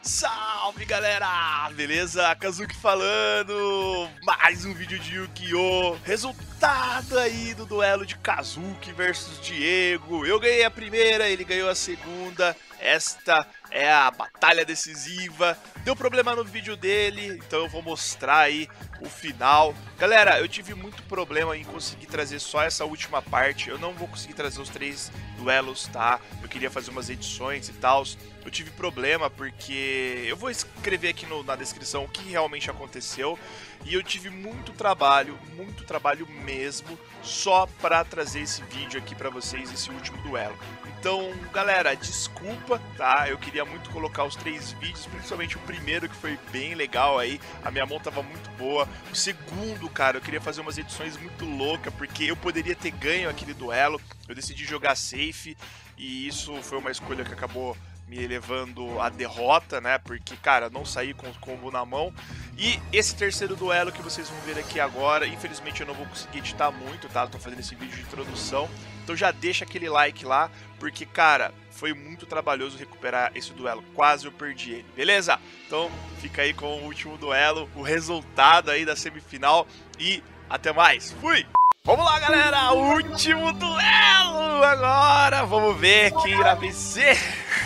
Salve galera, beleza? Kazuki falando, mais um vídeo de Yu-Gi-Oh! Resultado aí do duelo de Kazuki versus Diego. Eu ganhei a primeira, ele ganhou a segunda. Esta é a batalha decisiva. Deu problema no vídeo dele, então eu vou mostrar aí o final. Galera, eu tive muito problema em conseguir trazer só essa última parte. Eu não vou conseguir trazer os 3 duelos, tá? Eu queria fazer umas edições e tal. Eu tive problema porque eu vou escrever aqui na descrição o que realmente aconteceu. E eu tive muito trabalho mesmo, só pra trazer esse vídeo aqui pra vocês, esse último duelo. Então, galera, desculpa, tá? Eu queria muito colocar os 3 vídeos, principalmente o primeiro que foi bem legal aí. A minha mão tava muito boa. O segundo, cara, eu queria fazer umas edições muito loucas, porque eu poderia ter ganho aquele duelo. Eu decidi jogar safe e isso foi uma escolha que acabou me levando à derrota, né? Porque, cara, não saí com o combo na mão. E esse terceiro duelo que vocês vão ver aqui agora, infelizmente eu não vou conseguir editar muito, tá? Eu tô fazendo esse vídeo de introdução. Então já deixa aquele like lá, porque, cara, foi muito trabalhoso recuperar esse duelo. Quase eu perdi ele, beleza? Então fica aí com o último duelo, o resultado aí da semifinal e até mais. Fui! Vamos lá, galera! Último duelo agora! Vamos ver quem irá vencer!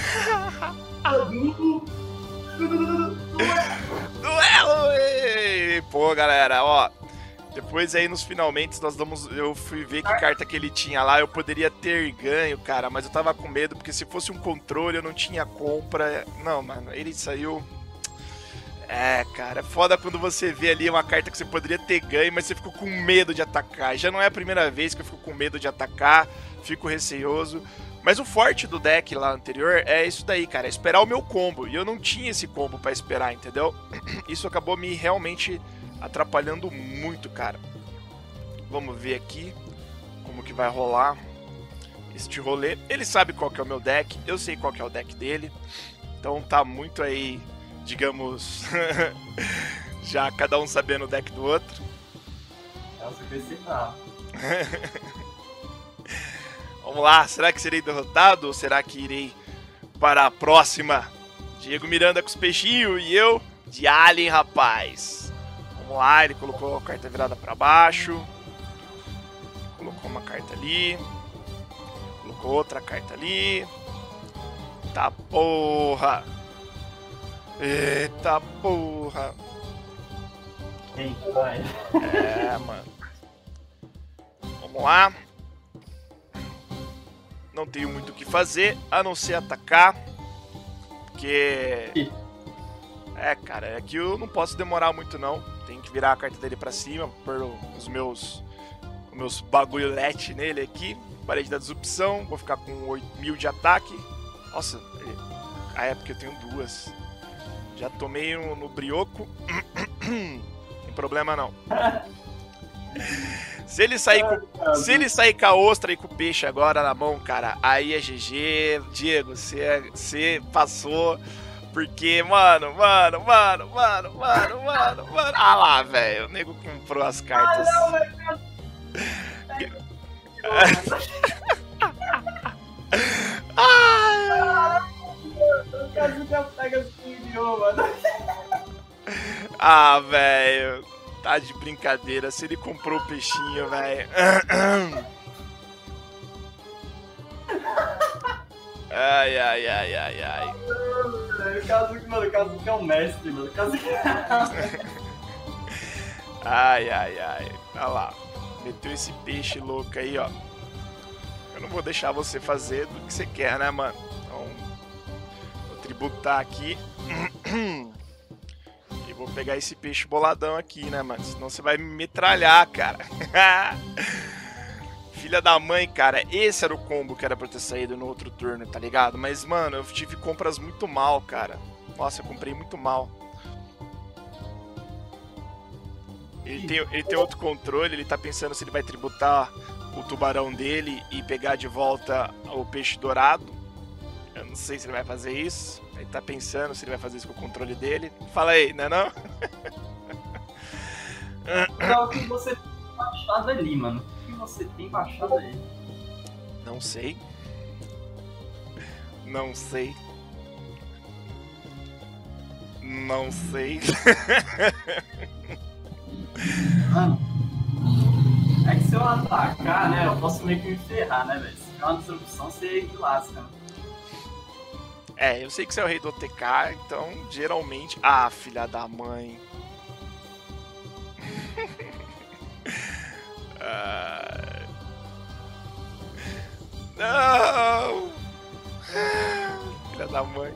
Duelo! Ei! Pô, galera, ó. Depois aí nos finalmente eu fui ver que carta que ele tinha lá. Eu poderia ter ganho, cara, mas eu tava com medo, porque se fosse um controle eu não tinha compra. Não, mano, ele saiu... É, cara, é foda quando você vê ali uma carta que você poderia ter ganho, mas você ficou com medo de atacar. Já não é a primeira vez que eu fico com medo de atacar, fico receoso. Mas o forte do deck lá anterior é isso daí, cara, é esperar o meu combo. E eu não tinha esse combo pra esperar, entendeu? Isso acabou me realmente atrapalhando muito, cara. Vamos ver aqui como que vai rolar este rolê. Ele sabe qual que é o meu deck, eu sei qual que é o deck dele. Então tá muito aí, digamos, já cada um sabendo o deck do outro. Nossa, eu pensei não. Vamos lá, será que serei derrotado ou será que irei para a próxima? Diego Miranda com os peixinhos e eu de Alien, rapaz. Vamos lá, ele colocou a carta virada para baixo. Colocou uma carta ali. Colocou outra carta ali. Tá porra. Eita porra. Quem vai? É, mano. Vamos lá. Não tenho muito o que fazer, a não ser atacar. Porque... É, cara, é que eu não posso demorar muito, não. Tem que virar a carta dele pra cima, pôr os meus bagulhete nele aqui. Parede da desopção, vou ficar com 8.000 de ataque. Nossa, a época eu tenho 2. Já tomei no brioco. Não tem problema não. Se ele sair com a ostra e com o peixe agora na mão, cara, aí é GG. Diego, você passou. Porque, mano. Ah lá, velho. O nego comprou as cartas. Ah, não, Ah, velho. Tá de brincadeira. Se ele comprou o peixinho, velho. Ai. O Kazuki é um mestre, mano. Ai. Olha lá. Meteu esse peixe louco aí, ó. Eu não vou deixar você fazer do que você quer, né, mano? Então, vou tributar aqui. E vou pegar esse peixe boladão aqui, né, mano? Senão você vai me metralhar, cara. Filha da mãe, cara. Esse era o combo que era pra ter saído no outro turno, tá ligado? Mas, mano, eu tive compras muito mal, cara. Nossa, eu comprei muito mal. Ele tem outro controle, ele tá pensando se ele vai tributar o tubarão dele e pegar de volta o peixe dourado. Eu não sei se ele vai fazer isso. Ele tá pensando se ele vai fazer isso com o controle dele. Fala aí, né não? O que você tem baixado ali, mano? O que você tem baixado ali? Não sei. Não sei. Mano, é que se eu atacar, né, eu posso meio que me ferrar, né, velho? Se tiver uma disrupção, você me lasca, né? É, eu sei que você é o rei do OTK, então geralmente... Ah, filha da mãe. Não! Filha da mãe.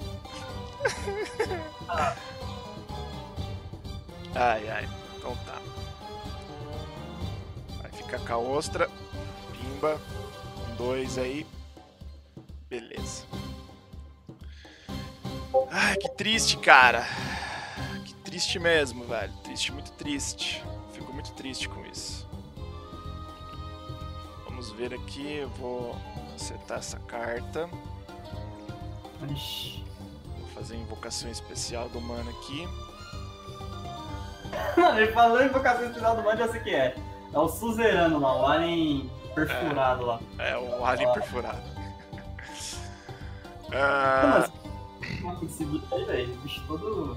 Ai, ai. Então tá. Vai ficar com a ostra. Pimba. 2 aí. Beleza. Ai, que triste, cara. Que triste mesmo, velho. Triste, muito triste. Fico muito triste com isso. Vamos ver aqui. Eu vou acertar essa carta. Ixi. Vou fazer a invocação especial do mano aqui. Mano, ele falou invocação especial do mano, já sei o que é. É o suzerano lá, o alien perfurado lá. É, o alien perfurado. Mas, esse bicho aí, velho, o bicho todo...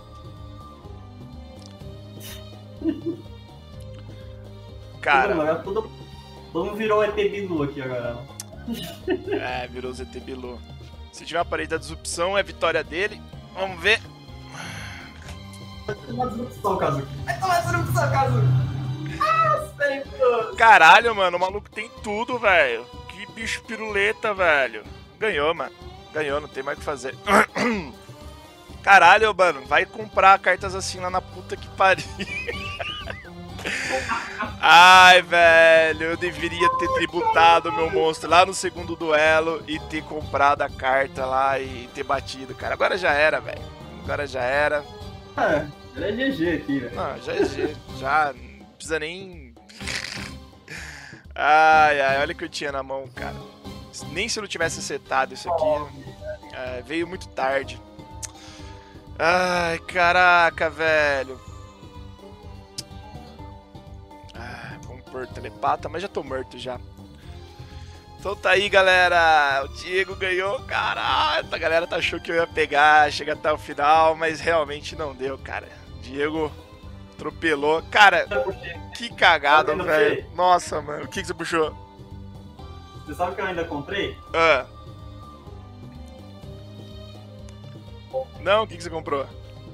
Cara, Todo mundo virou ET Bilu aqui agora. é, virou ZT Bilu. Se tiver uma parede da disrupção, é vitória dele. Vamos ver. Vai tomar disrupção, Kazuki. Vai tomar disrupção, Kazuki. Ah, sempre. Caralho, mano, o maluco tem tudo, velho. Que bicho piruleta, velho. Ganhou, mano. Ganhou, não tem mais o que fazer. Caralho, mano, vai comprar cartas assim lá na puta que pariu. Ai, velho, eu deveria ter tributado meu monstro lá no segundo duelo e ter comprado a carta lá e ter batido, cara. Agora já era, velho. Agora já era. É, já é GG aqui, velho. Não, já é GG. Já não precisa nem... Ai, ai, olha o que eu tinha na mão, cara. Nem se eu não tivesse setado isso aqui. Veio muito tarde. Ai, caraca, velho. Vamos pôr telepata, mas já tô morto já. Então tá aí, galera. O Diego ganhou. Caralho, a galera achou que eu ia pegar, chegar até o final, mas realmente não deu, cara. Diego atropelou. Cara, que cagada, velho. Nossa, mano. O que você puxou? Você sabe que eu ainda comprei? Não, o que você comprou?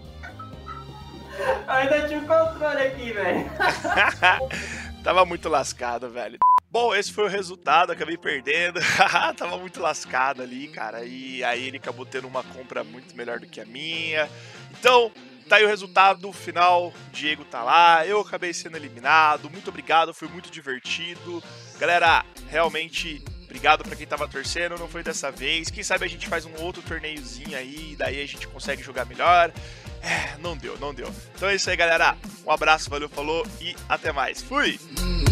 Eu ainda tinha o controle aqui, velho. Tava muito lascado, velho. Bom, esse foi o resultado, acabei perdendo. Tava muito lascado ali, cara. E aí ele acabou tendo uma compra muito melhor do que a minha. Então, tá aí o resultado final. O Diego tá lá, eu acabei sendo eliminado. Muito obrigado, foi muito divertido. Galera, realmente... Obrigado pra quem tava torcendo, não foi dessa vez. Quem sabe a gente faz um outro torneiozinho aí, daí a gente consegue jogar melhor. Não deu, não deu. Então é isso aí, galera. Um abraço, valeu, falou e até mais. Fui!